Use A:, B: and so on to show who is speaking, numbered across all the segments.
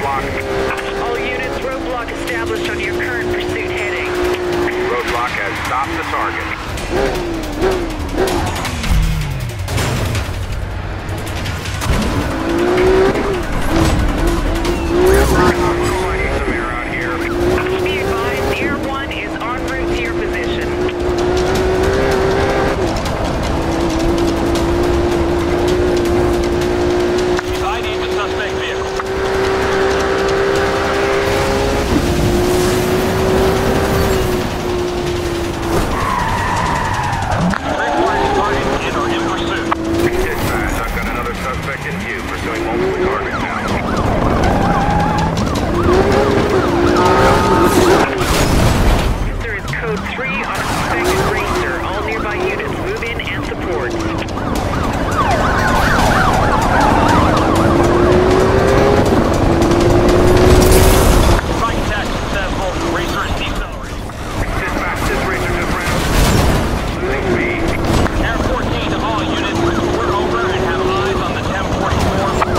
A: roadblock.
B: All units, roadblock established on your current pursuit heading.
A: Roadblock has stopped the target.
B: Be advised, Air 1 is en route to your position.
C: I need the suspect vehicle. Requires target in or in pursuit.
A: Dispatch, I've got another suspect in view, pursuing multiple targets now.
B: There is code 3 on a suspected racer. All nearby units move in and support.
C: Strike attack successful. Racer is decelerating.
A: Dispatch, this racer just ran losing speed.
C: Air 14 to all units. We're over and have eyes on the 1044.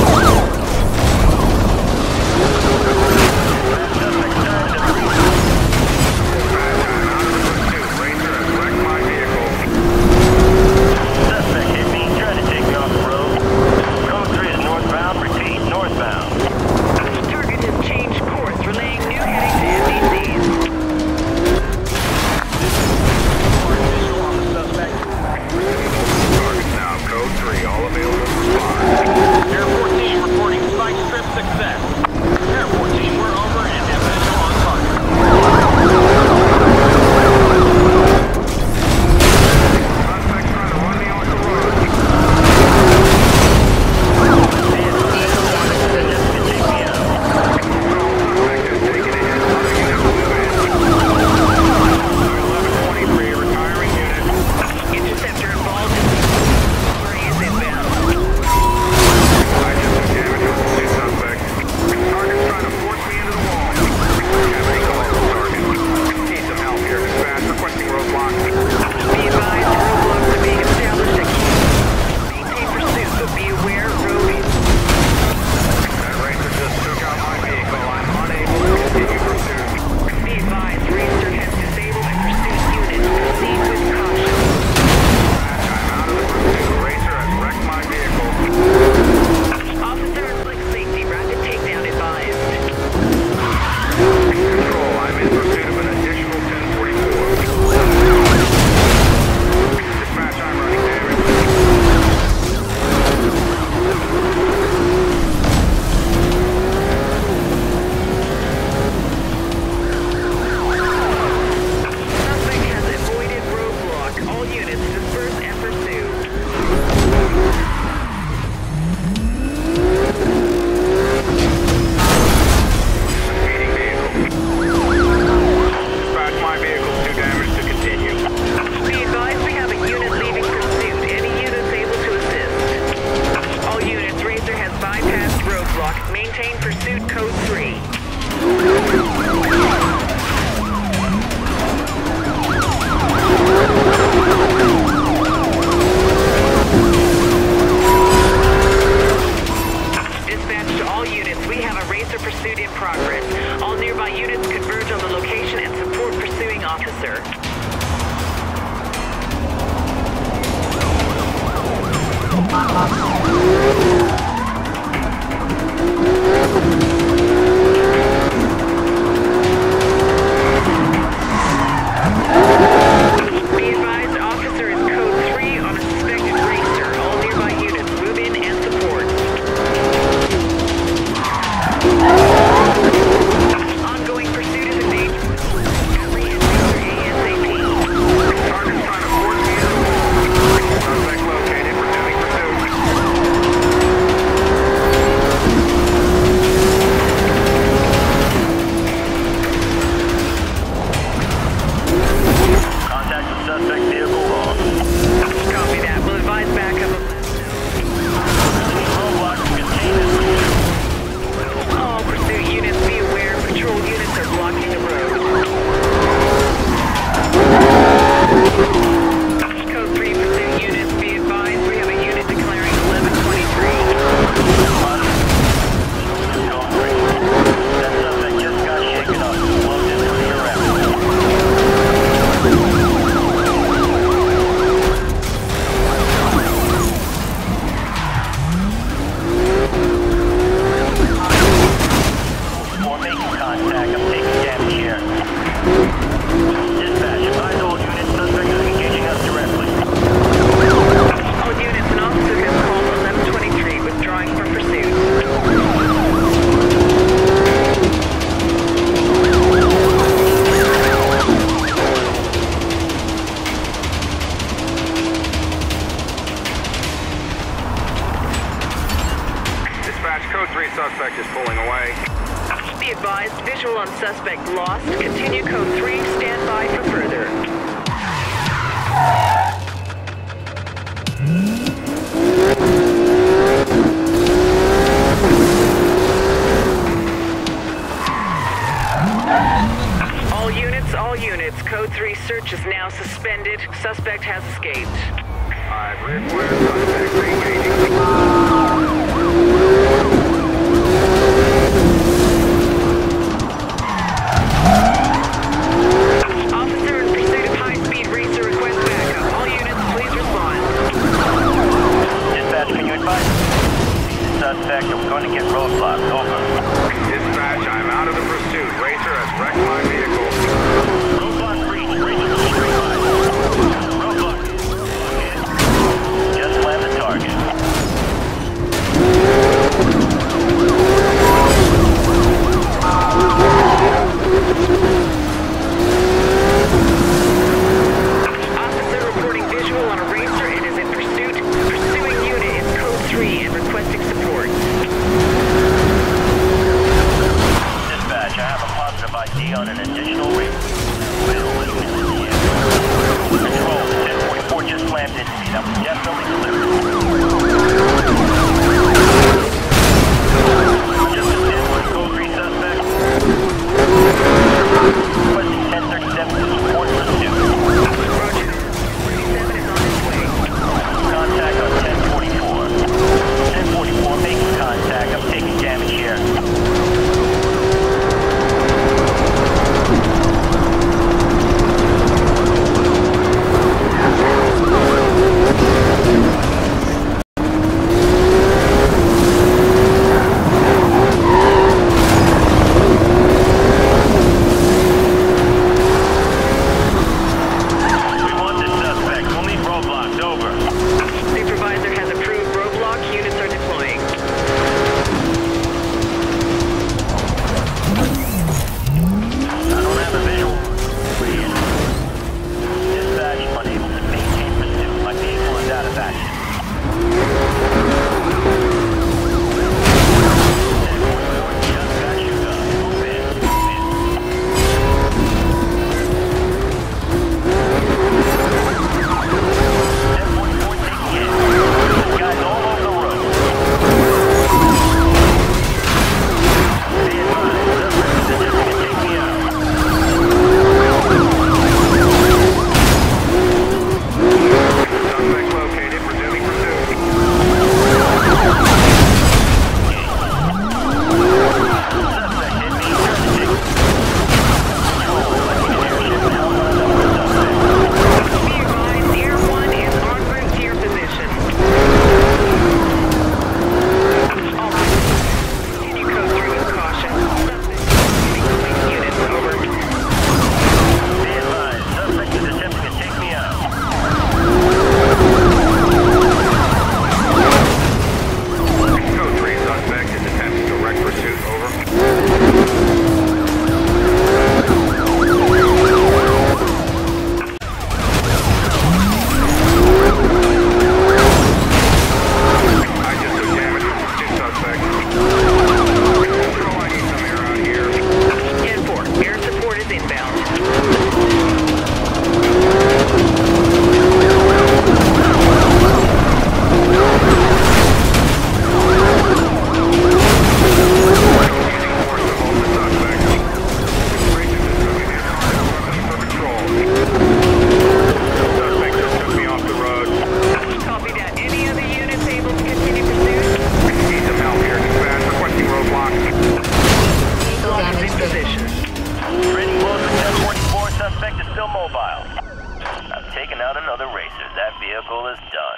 B: Target has changed course, relaying new heading to NBCs.
C: Visual on the suspect.
A: Targets now, code 3, all available for response.
C: Air 14 reporting spike strip success. Air 14, we're over and have visual on target.
A: Suspect trying to run me off the road. Suspect has taken a hit. Other units move in. 1123, retiring unit.
B: Interceptor involved in is inbound.
A: I just took damage from two suspects. Target's trying to force me into the wall. Cavity call from target. Need some help here. Dispatch requesting roadblock.
B: Be advised, roadblocks are being established at key. Maintain pursuit, but be aware of roadies.
A: That racer just took out my vehicle. I'm unable to continue pursuit.
B: Be advised, racer has disabled a pursuit unit. Proceed with caution.
A: I'm out of the pursuit. Racer has wrecked my vehicle.
B: Officer and flight safety, rapid takedown advised.
A: Control, I'm in pursuit of an additional 1044. Dispatch, I'm running damage.
B: Suspect has avoided roadblock. All units disperse and pursue.
A: Speeding vehicle. Dispatch, my vehicle's too damaged to continue.
B: Be advised, we have a unit leaving pursuit. Any units able to assist? All units, racer has bypassed roadblock. Maintain pursuit code 3. Dispatch to all units, we have a racer pursuit in progress. All nearby units converge on the location and support pursuing officer. Be advised, officer is code 3 on a suspected racer. All nearby units move in and support. Ongoing pursuit is endangered. Apprehend racer ASAP.
A: Target's trying to force me into the wall. Suspect located, resuming pursuit. pulling away.
B: Be advised, visual on suspect lost. Continue code 3, stand by for further. All units, code 3 search is now suspended. Suspect has escaped.
A: I've reacquired suspect re-engaging.
B: Officer in pursuit of high-speed racer request backup. All units, please respond.
C: Dispatch, can you advise? Suspect, I'm going to get roadblocks. Over.
A: Dispatch, I'm out of the pursuit. Racer has wrecked my vehicle.
C: Roadblock reached. Racer to the straight line. Roadblock. Just land the target.
B: Officer reporting visual on a racer and is in pursuit. Pursuing unit is code 3 and requesting support.
C: Dispatch, I have a positive ID on an additional racer. Control, 1044 just slammed into me. That was definitely delivered. Just a 10-1 code 3 suspect. Requesting 1037 to support pursuit.
B: Roger. 37 is on its way.
C: Contact on 1044. 1044 making contact. I'm taking damage here.
B: Supervisor has approved roadblock. Units are deploying.
C: I don't have a visual. Dispatch, unable to maintain pursuit. My vehicle is out of action. Just got you done. Move in. Guys all over the road. Be advised, suspect is attempting to take me out.
A: Suspect located, resuming pursuit.
C: Suspect hit me. Control, letting an airship held on another suspect.
B: Be advised, Air 1 is en route to your position. All continue code 3 with caution. Suspect units, over.
C: Be advised, suspect is attempting to take me out.
A: Code 3 suspect is attempting direct pursuit. Over. I just took damage from two suspects. Control, I need some air out here.
B: 10-4, air support is inbound.
A: Using force to hold the suspect. Racer just took me near for control. Suspect just took me off the road.
B: Copy that. Any other units able to continue pursuit?
A: Need some help here. Dispatch requesting roadblock.
B: Eagle is in position.
C: Training blows with 1044, suspect is still mobile. I've taken out another racer. That vehicle is done.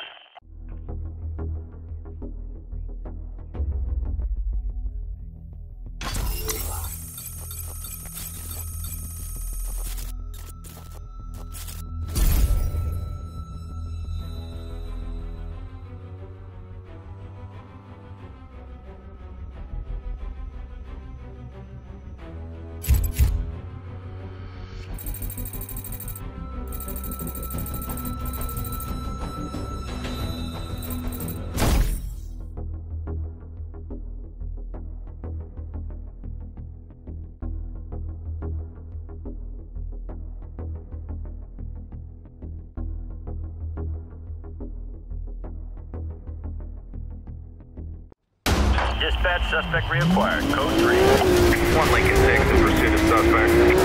C: Dispatch, suspect reacquired. Code 3.
A: 1 Lincoln 6 in pursuit of suspect.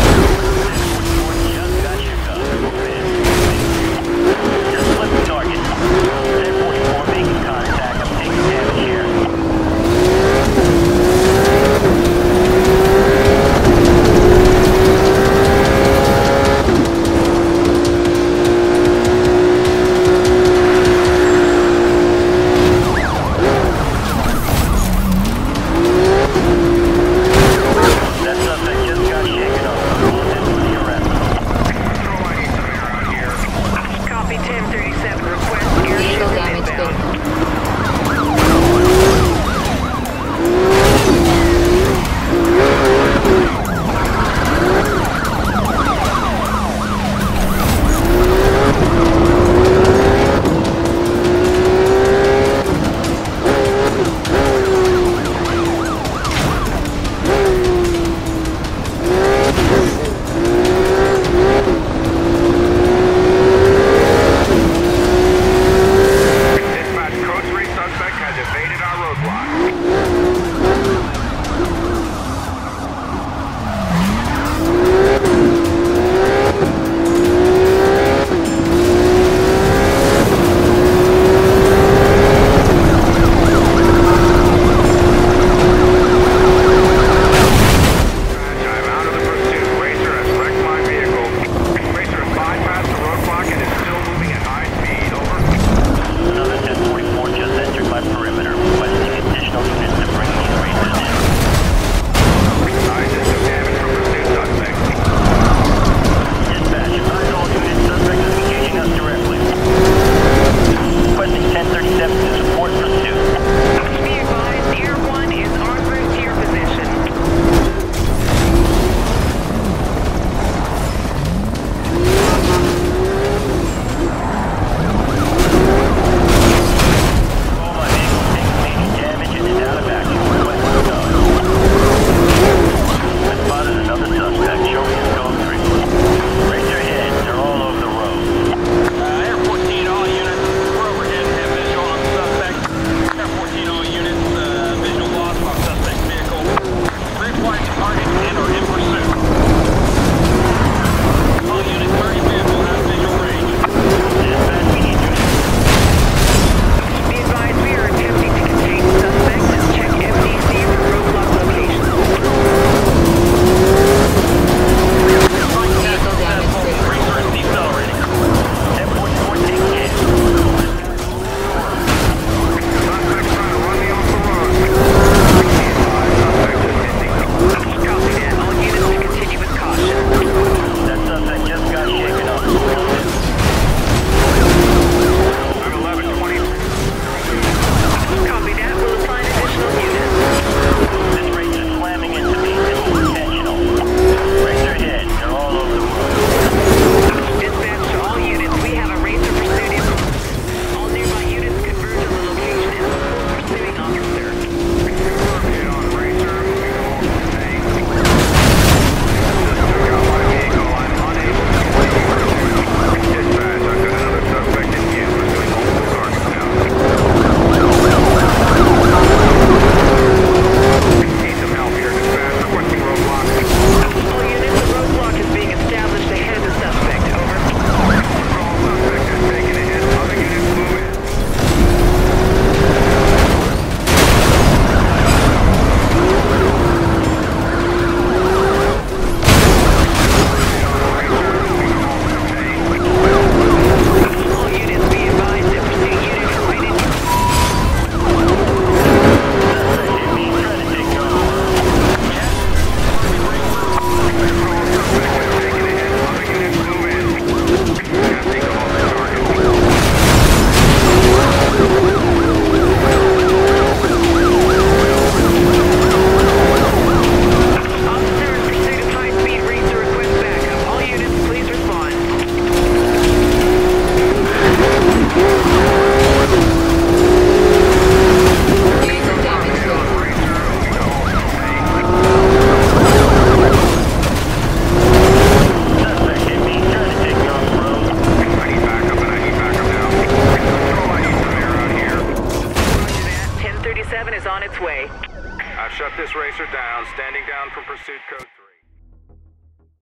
C: Just flip the target.
A: pursuit code